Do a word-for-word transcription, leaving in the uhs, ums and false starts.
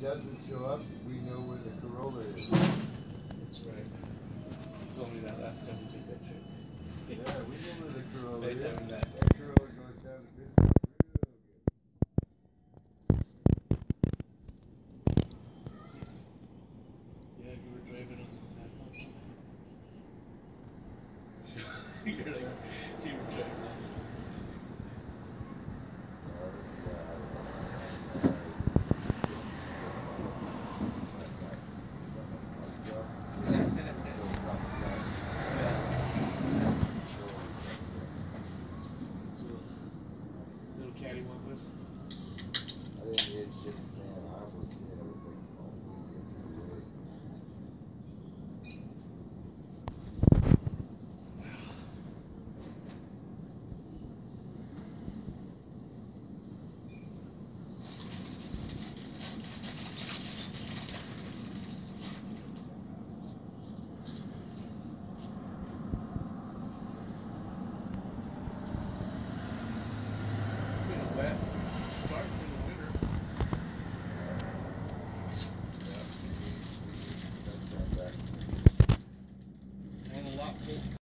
doesn't show up, we know where the Corolla is. That's right. You told me that last time we took that trip. Yeah, we know where the Corolla Nice is. having that. That Corolla goes down to business.